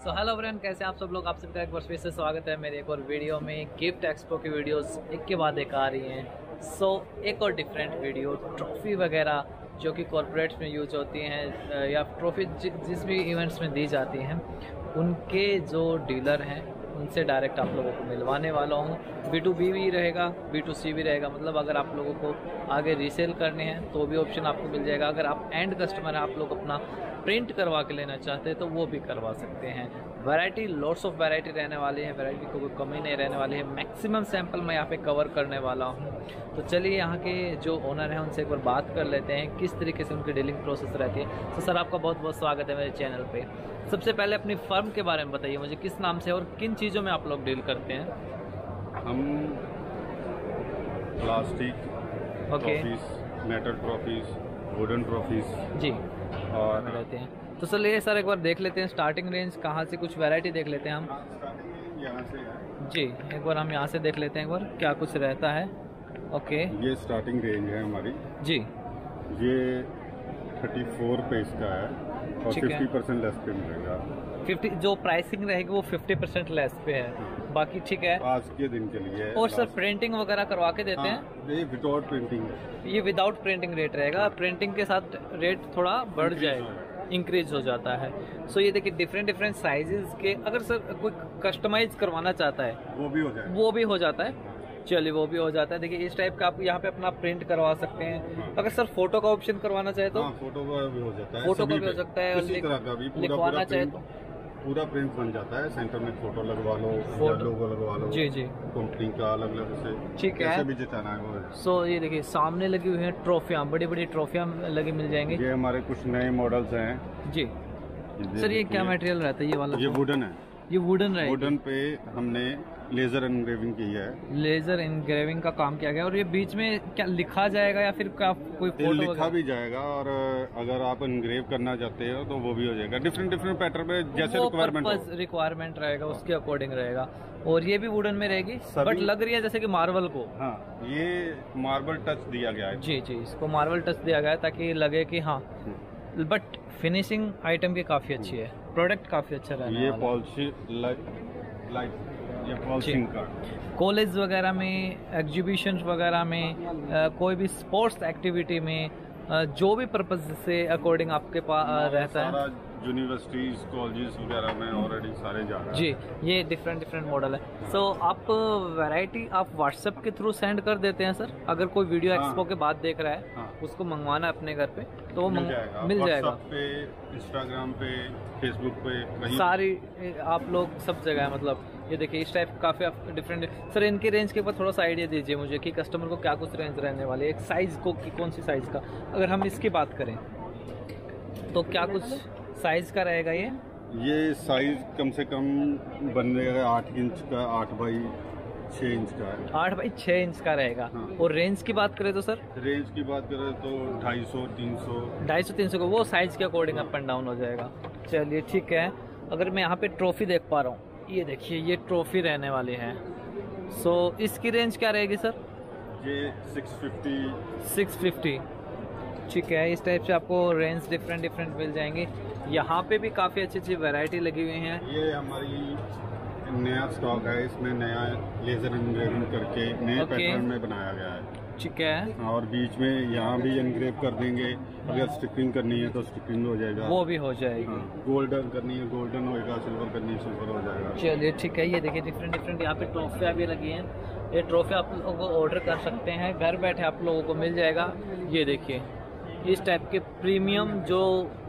So hello friend, कैसे आप सब लोग। आप सबका एक बार फिर से स्वागत है मेरे एक और वीडियो में। गिफ्ट एक्सपो की वीडियोस एक के बाद एक आ रही हैं। सो एक और डिफरेंट वीडियो, ट्रॉफ़ी वगैरह जो कि कॉर्पोरेट्स में यूज होती हैं या ट्रॉफ़ी जिस भी इवेंट्स में दी जाती हैं, उनके जो डीलर हैं उनसे डायरेक्ट आप लोगों को मिलवाने वाला हूँ। B2B भी रहेगा, B2C भी रहेगा। मतलब अगर आप लोगों को आगे रीसेल करने हैं तो भी ऑप्शन आपको मिल जाएगा। अगर आप एंड कस्टमर हैं, आप लोग अपना प्रिंट करवा के लेना चाहते हैं तो वो भी करवा सकते हैं। वैरायटी, लॉट्स ऑफ वैरायटी रहने वाली है, वैरायटी को कोई कमी नहीं रहने वाली है। मैक्सिमम सैंपल मैं यहाँ पे कवर करने वाला हूँ। तो चलिए यहाँ के जो ओनर हैं उनसे एक बार बात कर लेते हैं किस तरीके से उनकी डीलिंग प्रोसेस रहती है। तो सर, आपका बहुत बहुत स्वागत है मेरे चैनल पे। सबसे पहले अपनी फर्म के बारे में बताइए मुझे, किस नाम से और किन चीज़ों में आप लोग डील करते हैं। हम plastic trophies, metal trophies, wooden trophies जी और रहते हैं। तो चलिए सर एक बार देख लेते हैं स्टार्टिंग रेंज कहाँ से, कुछ वैरायटी देख लेते हैं हम। यहाँ से है जी, एक बार हम यहाँ से देख लेते हैं एक बार क्या कुछ रहता है। ओके, ये स्टार्टिंग रेंज है हमारी जी। ये 34 पे इसका है और ठीक है। 50% लेस पे मिलेगा। 50 जो प्राइसिंग रहेगी वो 50% लेस पे है, बाकी ठीक है। आज के दिन के लिए और सर प्रिंटिंग वगैरह करवा के देते हैं। ये विदाउट प्रिंटिंग है। ये विदाउट प्रिंटिंग रेट रहेगा, प्रिंटिंग के साथ रेट थोड़ा बढ़ जाएगा, इंक्रीज हो जाता है। सो ये देखिए डिफरेंट साइजेस के, अगर सर कोई कस्टमाइज करवाना चाहता है वो भी हो जाएगा, वो भी हो जाता है। चलिए वो भी हो जाता है। देखिए इस टाइप का आप यहाँ पे अपना प्रिंट करवा सकते हैं। अगर सर फोटो का ऑप्शन करवाना चाहे तो फोटो का भी हो जाता है, फोटो का भी हो सकता है। किसी तरह का भी लिखवाना चाहे तो पूरा प्रिंट बन जाता है। सेंटर में फोटो लगवा लो, लोगो लगवा लो, जी जी, कंपनी का अलग अलग से ठीक है, कैसे भी जिताना है वो। सो ये देखिए सामने लगी हुई है ट्रॉफियाँ, बड़ी बड़ी ट्रॉफियाँ लगी मिल जाएंगी। ये हमारे कुछ नए मॉडल्स हैं जी। सर ये क्या मटेरियल रहता है ये वाला? ये वुडन है। ये वुडन रहेगा। वुडन पे हमने लेजर एनग्रेविंग की है। लेजर एनग्रेविंग का काम किया गया। और ये बीच में क्या लिखा जाएगा या फिर क्या कोई फोटो लिखा भी जाएगा, और अगर आप एनग्रेव करना चाहते हो तो वो भी हो जाएगा। डिफरेंट पैटर्न में जैसे रिक्वायरमेंट रहेगा उसके अकॉर्डिंग रहेगा। और ये भी वुडन में रहेगी, बट लग रही है जैसे कि मार्बल को। हाँ, ये मार्बल टच दिया गया है। जी जी, इसको मार्बल टच दिया गया है ताकि लगे कि हाँ, बट फिनिशिंग आइटम की काफी अच्छी है, प्रोडक्ट काफी अच्छा रहने ये वाला है। ये पॉलिशिंग का कॉलेज वगैरह में, एग्जीबिशन वगैरह में, कोई भी स्पोर्ट्स एक्टिविटी में, जो भी पर्पज से अकॉर्डिंग आपके पास रहता है। यूनिवर्सिटीज, कॉलेजेस वगैरह में ऑलरेडी सारे जा रहे हैं। जी, ये डिफरेंट मॉडल है। सो आप वैरायटी आप व्हाट्सएप के थ्रू सेंड कर देते हैं सर? अगर कोई वीडियो एक्सपो के बाद देख रहा है, उसको मंगवाना है अपने घर पे तो वो मिल जाएगा पे, इंस्टाग्राम पे, फेसबुक पे, सारी आप लोग सब जगह है। मतलब ये देखिए इस टाइप काफी डिफरेंट। सर इनकी रेंज के ऊपर थोड़ा सा आइडिया दीजिए मुझे कि कस्टमर को क्या कुछ रेंज रहने वाली है। एक साइज को कि कौन सी साइज का, अगर हम इसकी बात करें तो क्या कुछ साइज का रहेगा? ये साइज कम से कम बनेगा 8 इंच का, 8 बाई 6 इंच का है। 8 बाई 6 इंच का रहेगा। हाँ। और रेंज की बात करें तो सर? रेंज की बात करें तो 250-300 का वो साइज के अकॉर्डिंग अप एंड डाउन हो जाएगा। चलिए ठीक है। अगर मैं यहाँ पे ट्रॉफी देख पा रहा हूँ, ये देखिए ये ट्रॉफी रहने वाली है। सो इसकी रेंज क्या रहेगी सर? ये 650। ठीक है, इस टाइप से आपको रेंज डिफरेंट मिल जाएंगे। यहाँ पे भी काफी अच्छी वैरायटी लगी हुई है। ये हमारी नया स्टॉक है, इसमें नया लेजर एनग्रेविंग करके नए पैटर्न में बनाया गया है। ठीक है, और बीच में यहाँ भी एनग्रेव कर देंगे। अगर स्टिपिंग करनी है तो स्टिपिंग हो जाएगा, वो भी हो जाएगी। गोल्डन करनी है गोल्डन होएगा, सिल्वर करनी है सिल्वर हो जाएगा। चलिए ठीक है। ये देखिए डिफरेंट यहाँ पे ट्रॉफियाँ भी लगी हैं। ये ट्रॉफी आप लोगों को ऑर्डर कर सकते हैं, घर बैठे आप लोगों को मिल जाएगा। ये देखिए इस टाइप के प्रीमियम जो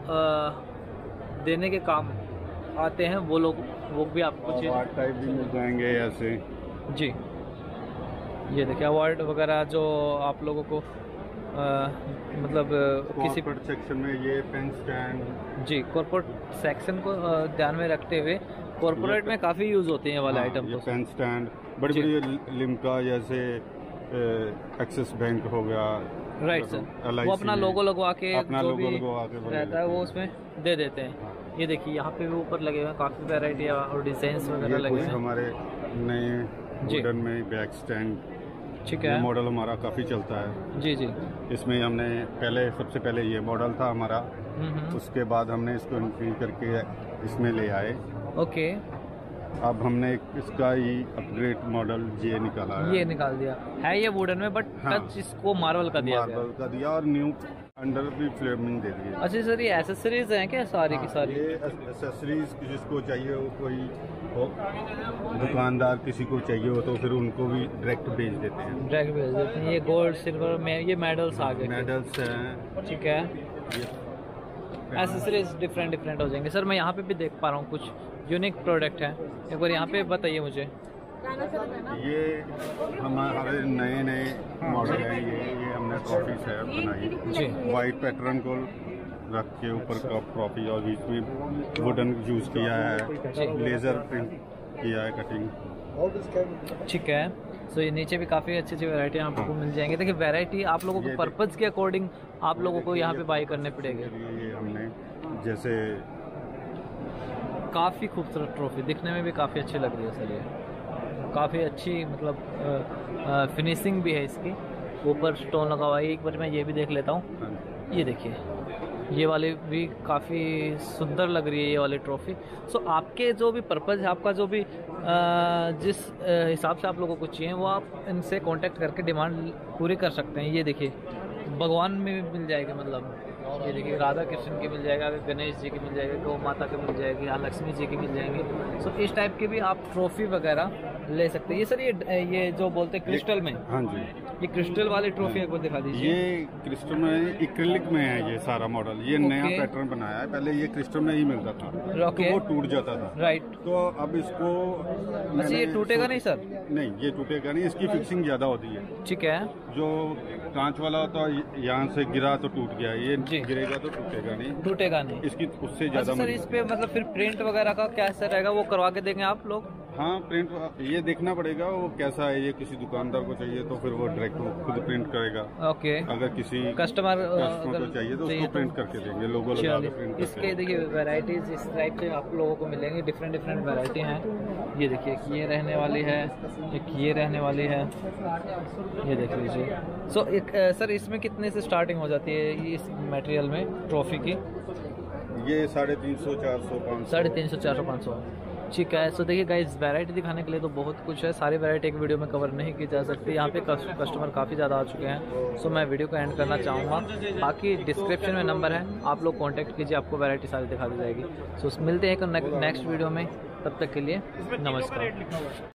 देने के काम आते हैं वो भी आपको अवार्ड टाइप भी मिल जाएंगे ऐसे। जी, ये देखिए अवार्ड वगैरह जो आप लोगों को मतलब किसी सेक्शन में ये पेन स्टैंड। जी, कॉर्पोरेट सेक्शन को ध्यान में रखते हुए कॉर्पोरेट में काफ़ी यूज़ होते हैं वाले आइटम। ये पेन स्टैंड बड़ी लिम्का जैसे एक्सिस बैंक हो गया, राइट सर, वो अपना लोगो लगवा के जो भी रहता है वो उसमें दे देते हैं। ये देखिए यहाँ पे भी ऊपर लगे हुए हैं काफ़ी वैरायटी और डिजाइन वगैरह लगे हैं। हमारे नए वुडन में बैक स्टैंड, ठीक है, मॉडल हमारा काफ़ी चलता है। जी जी, इसमें हमने सबसे पहले ये मॉडल था हमारा, उसके बाद हमने इसको इंक्रीज करके इसमें ले आए। ओके। अब हमने इसका ही अपग्रेड मॉडल ये निकाला है। ये निकाल दिया है, ये वुडन में, बट हाँ, टच इसको मार्बल का दिया गया। मार्बल का दिया और न्यू अंडर भी फ्लेमिंग दे दी। अच्छा सर, ये एसेसरीज हैं क्या सारी की सारी? ये एसेसरीज जिसको चाहिए हो, कोई हो दुकानदार किसी को चाहिए हो तो फिर उनको भी डायरेक्ट भेज देते हैं। डायरेक्ट भेज देते हैं। ये गोल्ड सिल्वर में ये मेडल्स आ गए। मेडल्स हैं। ठीक है, एसेसरीज डिफरेंट डिफरेंट हो जाएंगे। सर मैं यहाँ पे भी देख पा रहा हूँ कुछ यूनिक प्रोडक्ट है, एक बार यहाँ पे बताइए मुझे। ये हमारे नए नए मॉडल है। ये हमने ट्रॉफीज है बनाई जी। वाइट पैटर्न को रख के ऊपर कप ट्रॉफी और बीच में वुडन यूज किया है, लेजर प्रिंट किया है कटिंग। ठीक है, सो ये नीचे भी काफ़ी अच्छी अच्छी वैरायटी आप लोगों को मिल जाएंगे। देखिए वैरायटी आप लोगों को पर्पज़ के अकॉर्डिंग आप लोगों को यहाँ पे बाई करने पड़ेंगे। ये हमने जैसे काफ़ी खूबसूरत ट्रॉफी, दिखने में भी काफ़ी अच्छी लग रही है सर। ये काफ़ी अच्छी मतलब फिनिशिंग भी है इसकी, ऊपर स्टोन लगा हुआ है। एक बार मैं ये भी देख लेता हूँ। ये देखिए, ये वाली भी काफ़ी सुंदर लग रही है ये वाली ट्रॉफी। सो आपके जो भी पर्पज़ है, आपका जो भी जिस हिसाब से आप लोगों को चाहिए वो आप इनसे कांटेक्ट करके डिमांड पूरी कर सकते हैं। ये देखिए भगवान में भी मिल जाएगा, मतलब ये देखिए राधा कृष्ण की मिल जाएगा, गणेश जी की मिल जाएगी, गौ माता की मिल जाएगी, यहाँ लक्ष्मी जी की मिल जाएंगी। सो इस टाइप के भी आप ट्रॉफी वगैरह ले सकते हैं। ये सर ये जो बोलते हैं क्रिस्टल में, हाँ जी, ये क्रिस्टल वाली ट्रॉफी एक बार दिखा दीजिए। ये क्रिस्टल में एक्रिलिक में है ये सारा मॉडल। ये नया पैटर्न बनाया है, पहले ये क्रिस्टल में ही मिलता था तो वो टूट जाता था। राइट, तो अब इसको अच्छा ये टूटेगा नहीं सर? नहीं, ये टूटेगा नहीं, इसकी फिक्सिंग ज्यादा होती है। ठीक है, जो कांच वाला होता यहाँ से गिरा तो टूट गया, ये गिरेगा तो टूटेगा नहीं। टूटेगा नहीं, इसकी उससे ज्यादा। सर इस पे मतलब फिर प्रिंट वगैरह का कैसा रहेगा, वो करवा के देंगे आप लोग? हाँ, प्रिंट ये देखना पड़ेगा वो कैसा है। ये किसी दुकानदार को चाहिए तो फिर वो डायरेक्ट खुद प्रिंट करेगा। ओके, अगर किसी कस्टमर को चाहिए तो उसको प्रिंट करके देंगे, लोगो लगा के प्रिंट। इसके देखिए वैरायटीज इस टाइप से आप लोगों को मिलेंगे, डिफरेंट डिफरेंट वैरायटी हैं। ये देखिए एक ये रहने वाली है, एक ये रहने वाली है, ये देख लीजिए। सो एक सर इसमें कितने से स्टार्टिंग हो जाती है इस मटेरियल में ट्रॉफी की? ये 350, 400, 500। 350, 400, 500। ठीक है, सो देखिए गाइस वैरायटी दिखाने के लिए तो बहुत कुछ है, सारी वैरायटी एक वीडियो में कवर नहीं की जा सकती। यहाँ पे कस्टमर काफ़ी ज़्यादा आ चुके हैं, सो मैं वीडियो को एंड करना चाहूँगा। बाकी डिस्क्रिप्शन में नंबर है, आप लोग कांटेक्ट कीजिए, आपको वैरायटी सारी दिखा दी जाएगी। सो मिलते हैं एक नेक्स्ट वीडियो में, तब तक के लिए नमस्कार।